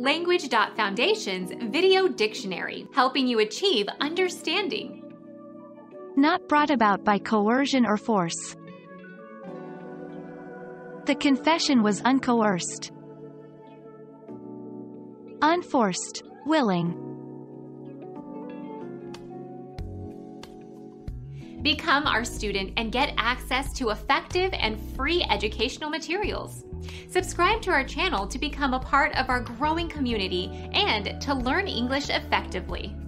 Language.Foundation's Video Dictionary, helping you achieve understanding. Not brought about by coercion or force. The confession was uncoerced. Unforced, willing. Become our student and get access to effective and free educational materials. Subscribe to our channel to become a part of our growing community and to learn English effectively.